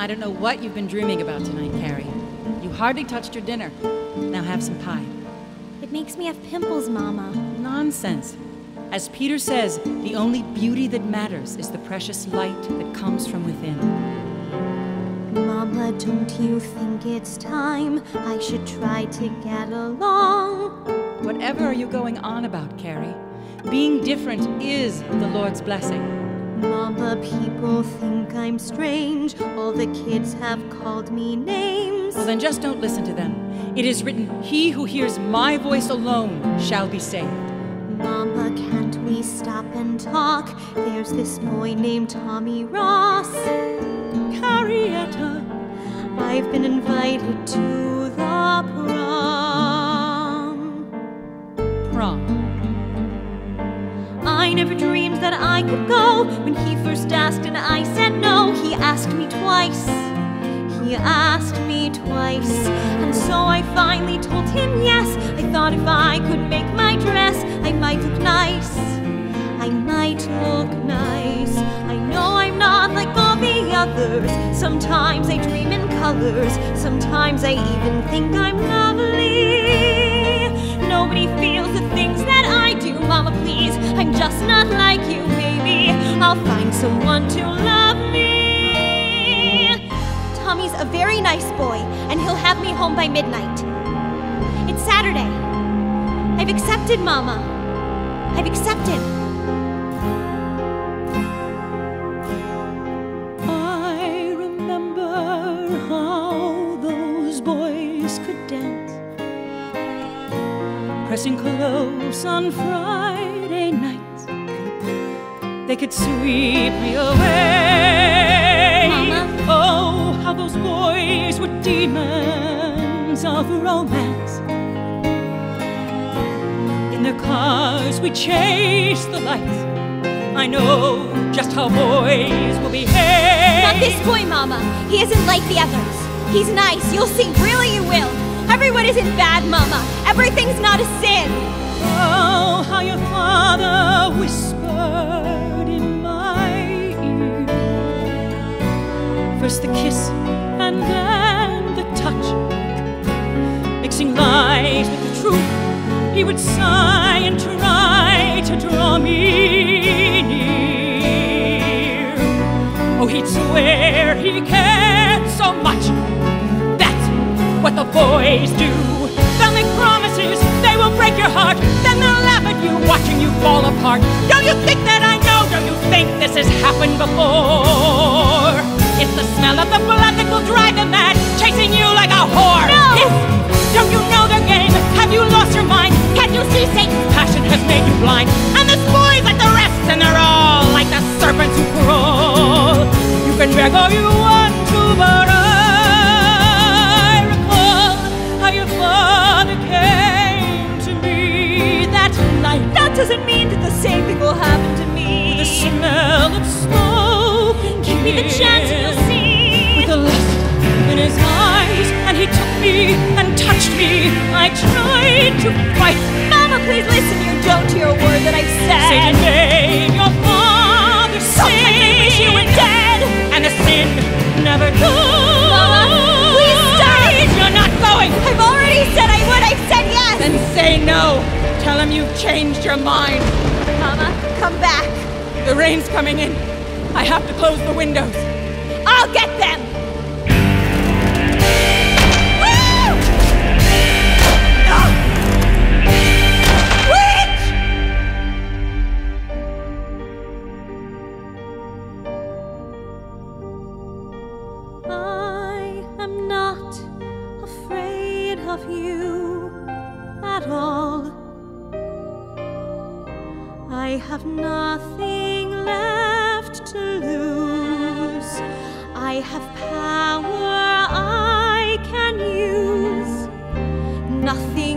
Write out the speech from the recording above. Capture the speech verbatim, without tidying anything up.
I don't know what you've been dreaming about tonight, Carrie. You hardly touched your dinner. Now have some pie. It makes me have pimples, Mama. Nonsense. As Peter says, the only beauty that matters is the precious light that comes from within. Mama, don't you think it's time I should try to get along? Whatever are you going on about, Carrie? Being different is the Lord's blessing. Mama, people think I'm strange. All the kids have called me names. Well, then just don't listen to them. It is written, he who hears my voice alone shall be saved. Mama, can't we stop and talk? There's this boy named Tommy Ross. Carrietta, I've been invited to the prom. Prom. I never dreamed that I could go. When he first asked and I said no, he asked me twice. He asked me twice. And so I finally told him yes. I thought if I could make my dress, I might look nice. I might look nice. I know I'm not like all the others. Sometimes I dream in colors. Sometimes I even think I'm lovely. Nobody feels the things that I do. Mama, please, I'm just not like you, baby. I'll find someone to love me. Tommy's a very nice boy, and he'll have me home by midnight. It's Saturday. I've accepted, Mama. I've accepted. I remember how those boys could dance, pressing close on Friday nights. They could sweep me away. Mama? Oh, how those boys were demons of romance. In their cars we chased the lights. I know just how boys will behave. Not this boy, Mama. He isn't like the others. He's nice. You'll see. Really, you will. Everyone isn't bad, Mama. Everything's not a sin. Oh, how your father whispered in my ear. First the kiss and then the touch, mixing lies with the truth. He would sigh and try to draw me near. Oh, he'd swear he cared so much. That's what the boys do. They'll make promises, they will break your heart. Then they'll laugh at you, watching you fall apart. Don't you think that I know? Don't you think this has happened before? It's the smell of the blood that will drive them mad, chasing you like a whore. No! It's, don't you know their game? Have you lost your mind? Can't you see Satan's passion has made you blind? And this boy's like the rest, and they're all like the serpents who crawl. You can beg all you want to, but I recall how your father came to me that night. That doesn't mean that the same thing will happen to me. The smell of smoke and Give me the chance and you'll see. with the lust in his eyes, and he took me and touched me. I tried to fight. Mama, please listen. You don't hear a word that I've said. Satan made your father Sometimes I wish you were sin, dead. and the sin never goes. Mama, please stop. You're not going. I've already said I would. I've said yes. Then say no. Tell him you've changed your mind. Mama, come back. The rain's coming in. I have to close the windows. I'll get them. Woo! Ah! Witch! I am not afraid of you at all. I have nothing left to lose. I have power I can use. Nothing